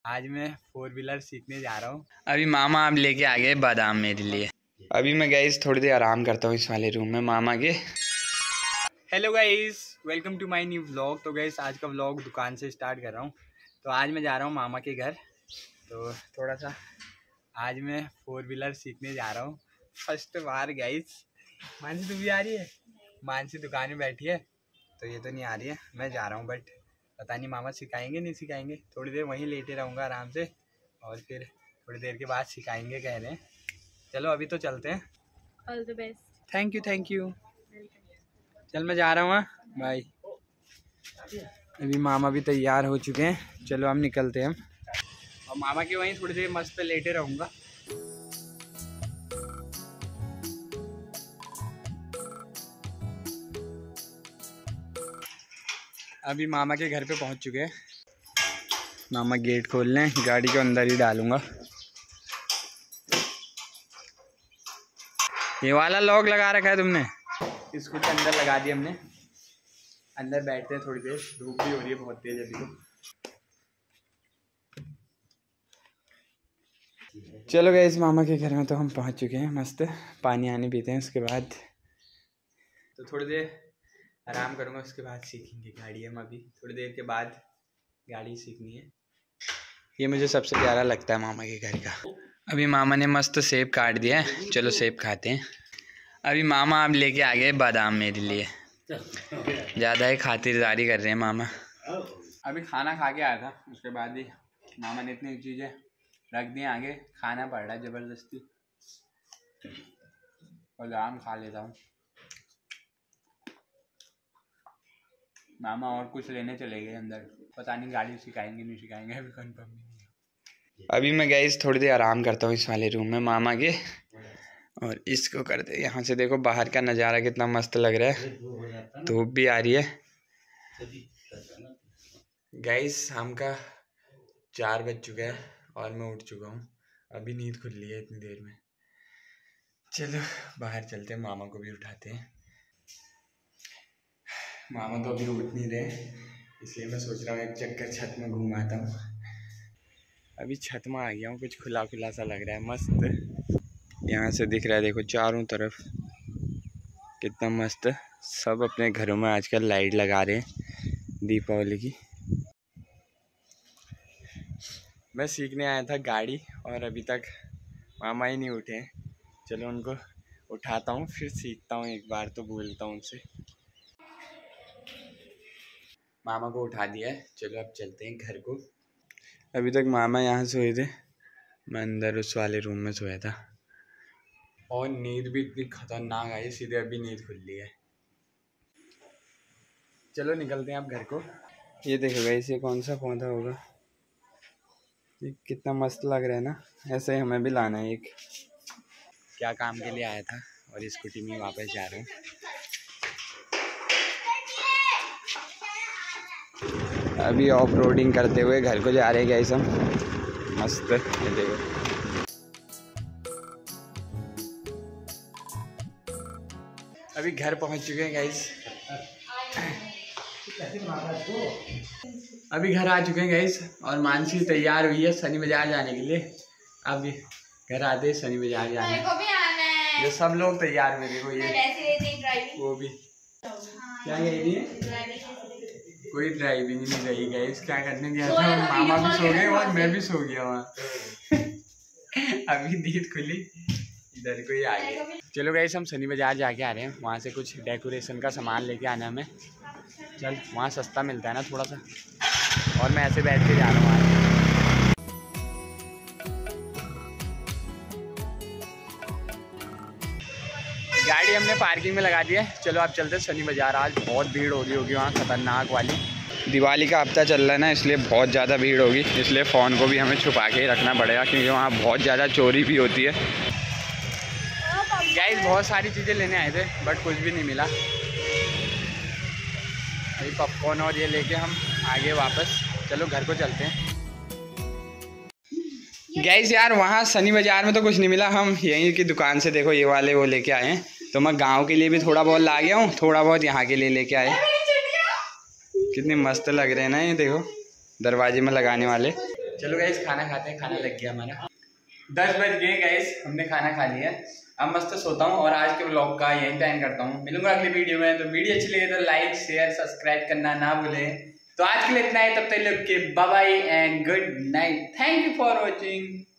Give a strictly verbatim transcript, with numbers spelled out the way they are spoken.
आज मैं four wheeler सीखने जा रहा हूँ। अभी मामा आप लेके आ गए बादाम मेरे लिए। अभी मैं गाइस थोड़ी देर आराम करता हूँ इस वाले रूम में मामा के। Hello guys, welcome to my new vlog. तो गाइस आज का व्लॉग दुकान से स्टार्ट कर रहा हूँ। तो आज मैं जा रहा हूँ मामा के घर। तो थोड़ा सा आज मैं फोर व्हीलर सीखने जा रहा हूँ फर्स्ट बार गाइस। मानसी तू भी आ रही है? मानसी दुकान में बैठी है तो ये तो नहीं आ रही है। मैं जा रहा हूँ बट पता नहीं मामा सिखाएंगे नहीं सिखाएंगे। थोड़ी देर वहीं लेटे रहूँगा आराम से और फिर थोड़ी देर के बाद सिखाएंगे कह रहे हैं। चलो अभी तो चलते हैं। All the best. Thank you thank you. चल मैं जा रहा हूँ बाय। अभी मामा भी तैयार हो चुके हैं। चलो हम निकलते हैं हम और मामा के वहीं थोड़ी देर मस्त पे लेटे रहूँगा। अभी मामा के घर पे पहुंच चुके हैं। मामा गेट खोल लें, गाड़ी के अंदर ही डालूंगा। ये वाला लॉक लगा रखा है तुमने? इसको तो अंदर लगा दिया हमने। अंदर बैठते हैं थोड़ी देर, धूप भी हो रही है बहुत तेज अभी तो। चलो गए इस मामा के घर में तो हम पहुंच चुके हैं। मस्त पानी आने पीते हैं, उसके बाद तो थोड़ी देर आराम करूंगा, उसके बाद सीखेंगे गाड़ी। हम अभी थोड़ी देर के बाद गाड़ी सीखनी है। ये मुझे सबसे प्यारा लगता है मामा के घर का। अभी मामा ने मस्त सेब काट दिया है, चलो सेब खाते हैं। अभी मामा आप लेके आ गए बादाम मेरे लिए। ज़्यादा ही खातिरदारी कर रहे हैं मामा। अभी खाना खा के आया था, उसके बाद ही मामा ने इतनी चीज़ें रख दी आगे, खाना पड़ रहा है ज़बरदस्ती। बादाम खा लेता हूँ। मामा और कुछ लेने चले गए अंदर, पता नहीं गाड़ी सिखाएंगे नहीं सिखाएंगे, अभी कंफर्म नहीं है। अभी मैं गाइस थोड़ी देर आराम करता हूँ इस वाले रूम में मामा के। और इसको करते यहाँ से देखो बाहर का नज़ारा कितना मस्त लग रहा है। धूप भी आ रही है। गाइस शाम का चार बज चुका है और मैं उठ चुका हूँ। अभी नींद खुल ली है इतनी देर में। चलो बाहर चलते हैं, मामा को भी उठाते हैं। मामा तो अभी उठ नहीं रहे, इसलिए मैं सोच रहा हूँ एक चक्कर छत में घूमाता हूँ। अभी छत में आ गया हूँ, कुछ खुला खुला सा लग रहा है, मस्त यहाँ से दिख रहा है। देखो चारों तरफ कितना मस्त। सब अपने घरों में आजकल लाइट लगा रहे हैं दीपावली की। मैं सीखने आया था गाड़ी और अभी तक मामा ही नहीं उठे हैं। चलो उनको उठाता हूँ फिर सीखता हूँ एक बार, तो बोलता हूँ उनसे। मामा को उठा दिया है, चलो अब चलते हैं घर को। अभी तक मामा यहाँ सोए थे, मैं अंदर उस वाले रूम में सोया था। और नींद भी इतनी खतरनाक आई, सीधे अभी नींद खुल ली है। चलो निकलते हैं अब घर को। ये देखो गाइस, ये कौन सा पौधा होगा? ये कितना मस्त लग रहा है ना। ऐसे ही हमें भी लाना है एक। क्या काम के लिए आया था और स्कूटी में वापस जा रहे हैं। अभी ऑफ रोडिंग करते हुए घर को जा रहे हैं गाइस हम। मस्त ये देखो। अभी घर पहुंच चुके हैं गाइस। अभी घर आ चुके हैं गाइस और मानसी तैयार हुई है शनि बाजार जाने के लिए। अब घर आते शनि बाजार जाने को भी आना है। ये सब लोग तैयार हुए, देखो ये वो भी क्या कह रही है? कोई ड्राइविंग नहीं रही गाइस। क्या करने गया था, मामा भी सो गए और मैं भी सो गया वहाँ। अभी नींद खुली, इधर को ही आ गए। चलो गाइस हम शनि बाजार जाके आ रहे हैं, वहाँ से कुछ डेकोरेशन का सामान लेके आना हमें। चल वहाँ सस्ता मिलता है ना थोड़ा सा, और मैं ऐसे बैठ के जा रहा हूँ। गाड़ी हमने पार्किंग में लगा दी है। चलो आप चलते हैं शनि बाजार। आज बहुत भीड़ होगी होगी वहाँ, खतरनाक वाली। दिवाली का हफ्ता चल रहा है ना, इसलिए बहुत ज़्यादा भीड़ होगी। इसलिए फ़ोन को भी हमें छुपा के ही रखना पड़ेगा, क्योंकि वहाँ बहुत ज़्यादा चोरी भी होती है। गाइस बहुत सारी चीज़ें लेने आए थे बट कुछ भी नहीं मिला। अभी पॉपकॉर्न और ये लेके हम आगे वापस। चलो घर को चलते हैं। गाइस यार वहाँ शनि बाजार में तो कुछ नहीं मिला। हम यहीं की दुकान से देखो ये वाले वो लेके आए हैं। तो मैं गांव के लिए भी थोड़ा बहुत ला गया हूँ, थोड़ा बहुत यहाँ के लिए लेके आए। कितने मस्त लग रहे हैं ना ये, देखो दरवाजे में लगाने वाले। चलो गाइस खाना खाते हैं, खाना लग गया हमारा। दस बज गए गाइस, हमने खाना खा लिया। अब मस्त सोता हूँ और आज के ब्लॉग का यही टाइम करता हूँ। मिलूंगा अगली वीडियो में। तो वीडियो अच्छी लगे तो लाइक शेयर सब्सक्राइब करना ना भूलें। तो आज के लिए इतना है, तब तक के bye bye and good night. Thank you for watching.